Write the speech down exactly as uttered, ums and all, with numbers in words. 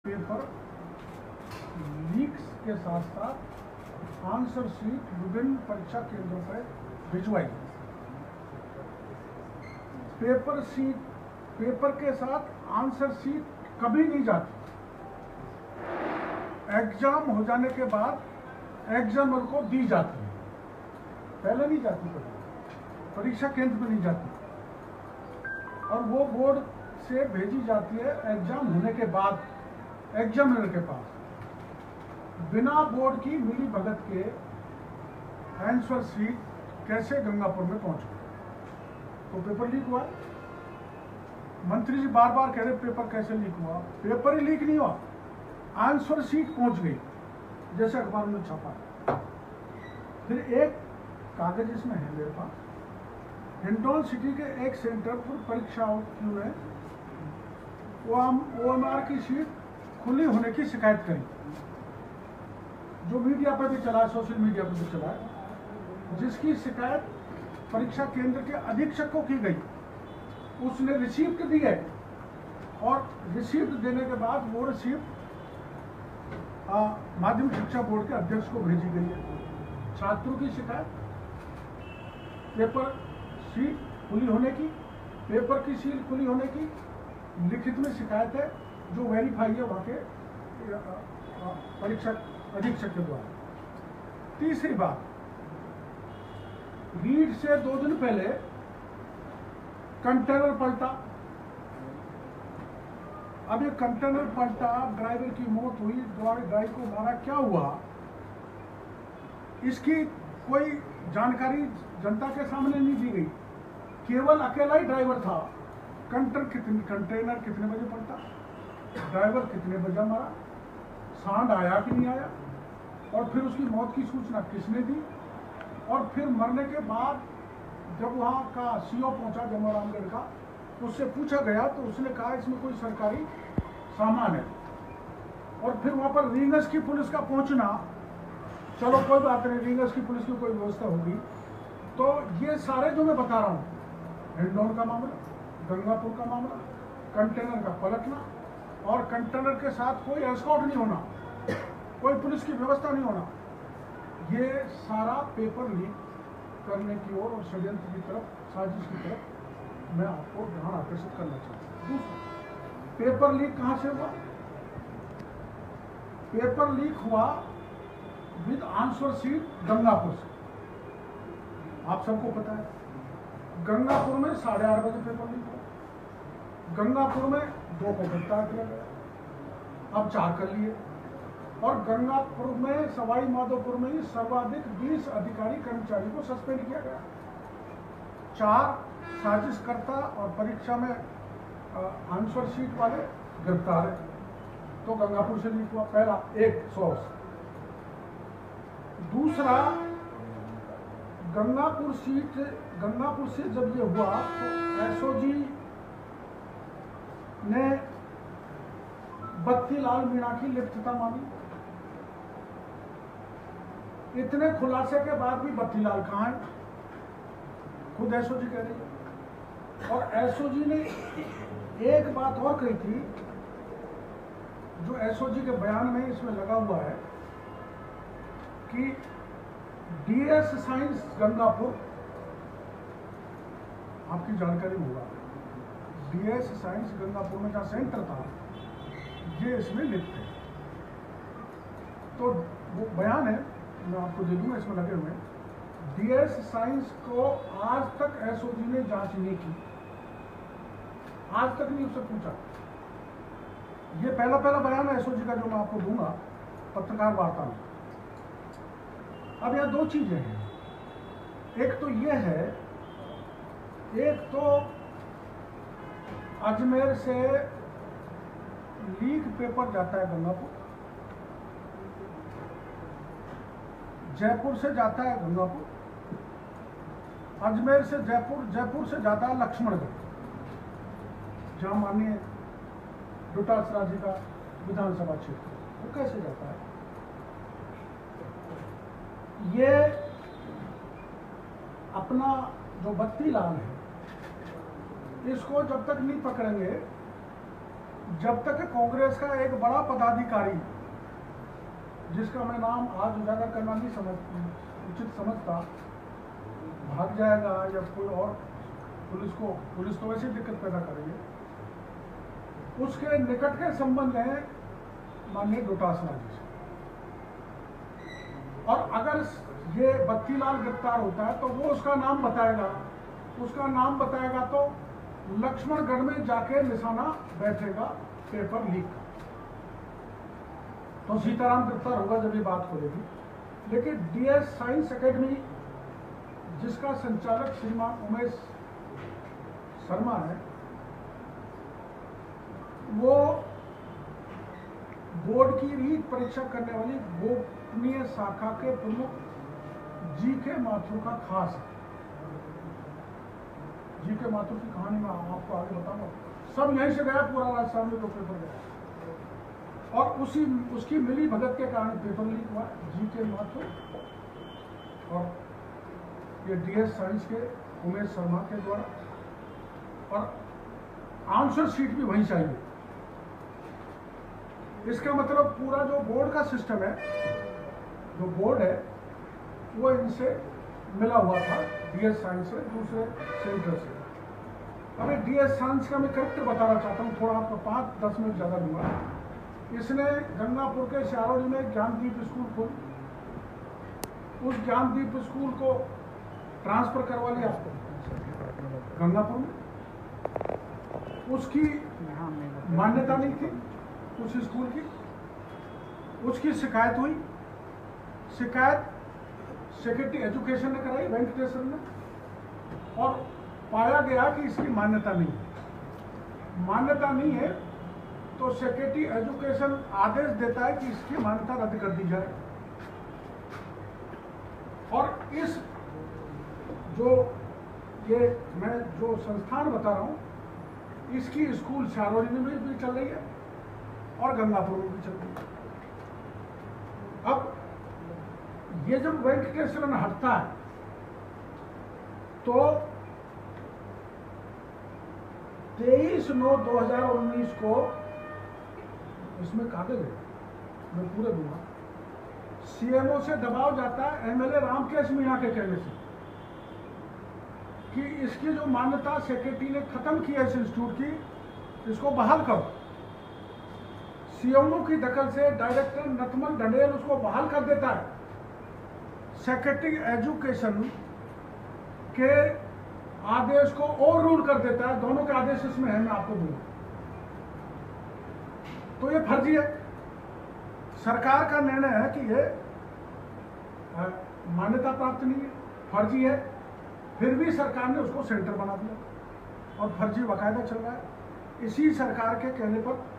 Paper leaks के साथ साथ आंसर शीट विभिन्न परीक्षा केंद्रों पर भिजवाई। पेपर शीट पेपर के साथ आंसर शीट कभी नहीं जाती। एग्जाम हो जाने के बाद एग्जामर को दी जाती है, पहले नहीं जाती, परीक्षा केंद्र पर नहीं जाती और वो बोर्ड से भेजी जाती है एग्जाम होने के बाद एग्जामिनर के पास। बिना बोर्ड की मिली भगत के आंसर शीट कैसे गंगापुर में पहुंच गई? तो पेपर लीक हुआ। मंत्री जी बार बार कह रहे पेपर कैसे लीक हुआ? पेपर ही लीक नहीं हुआ, आंसर शीट पहुंच गई जैसे अखबार में छपा। फिर एक कागज इसमें है मेरे पास, हिंडौन सिटी के एक सेंटर पर परीक्षार्थियों ने ओ एम आर की शीट खुली होने की शिकायत करी, जो मीडिया पर भी चला, सोशल मीडिया पर भी चला, जिसकी शिकायत परीक्षा केंद्र के अधीक्षक को की गई। उसने रिसीप्ट दी है और रिसीप्ट देने के बाद वो रिसीप्ट माध्यमिक शिक्षा बोर्ड के अध्यक्ष को भेजी गई है। छात्रों की शिकायत पेपर शीट खुली होने की, पेपर की सील खुली होने की लिखित में शिकायत है, जो वेरीफाई है वहाँ के परीक्षा अधीक्षक के द्वारा। तीसरी बात, रीट से दो दिन पहले कंटेनर पलटा। अब ये कंटेनर पलटा, ड्राइवर की मौत हुई, गाड़ी को मारा, क्या हुआ इसकी कोई जानकारी जनता के सामने नहीं दी गई। केवल अकेला ही ड्राइवर था। कंटेनर कितने कंटेनर कितने बजे पलटा, ड्राइवर कितने बजे मरा, सांड आया कि नहीं आया, और फिर उसकी मौत की सूचना किसने दी, और फिर मरने के बाद जब वहाँ का सीओ पहुंचा जमोराम रामगढ़ का, उससे पूछा गया तो उसने कहा इसमें कोई सरकारी सामान है। और फिर वहाँ पर रींगस की पुलिस का पहुंचना, चलो कोई बात नहीं, रींगस की पुलिस की कोई व्यवस्था होगी। तो ये सारे जो मैं बता रहा हूँ, हिंडौन का मामला, गंगापुर का मामला, कंटेनर का पलटना और कंटेनर के साथ कोई एस्कॉर्ट नहीं होना, कोई पुलिस की व्यवस्था नहीं होना, ये सारा पेपर लीक करने की ओर और षड्यंत्र की तरफ, साजिश की तरफ मैं आपको ध्यान आकर्षित करना चाहता हूँ। दूसरा, पेपर लीक कहाँ से हुआ? पेपर लीक हुआ विद आंसर शीट गंगापुर से। आप सबको पता है गंगापुर में साढ़े आठ बजे पेपर लीक हुआ। गंगापुर में दो को गिरफ्तार किया गया, अब चार कर लिए, और गंगापुर में, सवाई माधोपुर में ही सर्वाधिक बीस अधिकारी कर्मचारी को सस्पेंड किया गया। चार साजिशकर्ता और परीक्षा में आंसर शीट वाले गिरफ्तार है। तो गंगापुर से लीक हुआ, पहला एक सोर्स। दूसरा, गंगापुर सीट गंगापुर से जब ये हुआ तो एसओजी ने बत्तीलाल मीणा की लिप्तता मानी। इतने खुलासे के बाद भी बत्तीलाल कहाँ है, खुद एसओजी कह रही है। और एसओजी ने एक बात और कही थी, जो एसओजी के बयान में इसमें लगा हुआ है कि डीएस साइंस गंगापुर, आपकी जानकारी होगा, डीएस साइंस गंगापुर में जहाँ सेंटर था, ये इसमें लिखते हैं। तो वो बयान है, मैं आपको दे दूंगा, इसमें लगे हुए। डीएस साइंस को आज तक एसओजी ने जांच नहीं की, आज तक नहीं उससे पूछा। ये पहला पहला बयान है एसओजी का जो मैं आपको दूंगा पत्रकार वार्ता में। अब यहाँ दो चीजें हैं, एक तो ये है, एक तो अजमेर से लीक पेपर जाता है गंगापुर, जयपुर से जाता है गंगापुर, अजमेर से जयपुर, जयपुर से जाता है लक्ष्मणगढ़, जहां माननीय डोटासरा जी का विधानसभा क्षेत्र, वो कैसे जाता है? ये अपना जो बत्तीलाल है, इसको जब तक नहीं पकड़ेंगे जब तक कांग्रेस का एक बड़ा पदाधिकारी, जिसका मैं नाम आज उजागर करना नहीं समझ उचित समझता, भाग जाएगा या कोई और पुलिस को पुलिस तो वैसे दिक्कत पैदा करेंगे, उसके निकट के संबंध है माननीय डोटासरा जी से। और अगर ये बत्तीलाल गिरफ्तार होता है तो वो उसका नाम बताएगा, उसका नाम बताएगा तो लक्ष्मणगढ़ में जाके निशाना बैठेगा पेपर लीक का। तो सीताराम गिरफ्तार होगा जब ये बात खोलेगी। लेकिन डीएस साइंस एकेडमी, जिसका संचालक श्रीमान उमेश शर्मा है, वो बोर्ड की रीट परीक्षा करने वाली गोपनीय शाखा के प्रमुख जी के माथुर का खास है। जी के माथुर की कहानी मैं आपको आगे बताऊंगा। सब यहीं से गया, पूरा राजस्थान में जो पेपर गया, और उसी उसकी मिली भगत के कारण पेपर लीक हुआ। जी के माथुर और ये डीएस साइंस के उमेश शर्मा के द्वारा, और आंसर शीट भी वहीं से आई है। इसका मतलब पूरा जो बोर्ड का सिस्टम है, जो बोर्ड है, वो इनसे मिला हुआ था, डीएस साइंस से, दूसरे सेंटर से। अभी डीएस साइंस का मैं करेक्ट बताना चाहता हूँ, थोड़ा आपको पाँच दस मिनट ज़्यादा दूंगा। इसने गंगापुर के शारोली में ज्ञानदीप स्कूल खोल, उस ज्ञानदीप स्कूल को ट्रांसफर करवा लिया गंगापुर में। उसकी मान्यता नहीं थी उस स्कूल की, उसकी शिकायत हुई। शिकायत सेक्रेटरी एजुकेशन ने कराई, वेंकटेश्वर ने, और पाया गया कि इसकी मान्यता नहीं है। मान्यता नहीं है तो सेक्रेटरी एजुकेशन आदेश देता है कि इसकी मान्यता रद्द कर दी जाए। और इस जो ये मैं जो संस्थान बता रहा हूँ, इसकी स्कूल शारोली में भी चल रही है और गंगापुर में भी चल रही है। अब ये जब वेंकटेश्वरन हटता है तो तेईस नौ दो हजार उन्नीस को, इसमें कागज है मैं पूरे दूंगा, सीएमओ से दबाव जाता है एमएलए रामकेश मीणा के कहने से कि इसकी जो मान्यता सेक्रेटरी ने खत्म की है इस इंस्टीट्यूट की, इसको बहाल करो। सीएमओ की दखल से डायरेक्टर नथमल ढंडेल उसको बहाल कर देता है। सेक्रेटरी एजुकेशन के आदेश को ओवर रूल कर देता है। दोनों के आदेश इसमें है, मैं आपको दूंगा। तो ये फर्जी है। सरकार का निर्णय है कि ये मान्यता प्राप्त नहीं है, फर्जी है, फिर भी सरकार ने उसको सेंटर बना दिया और फर्जी बाकायदा चल रहा है। इसी सरकार के कहने पर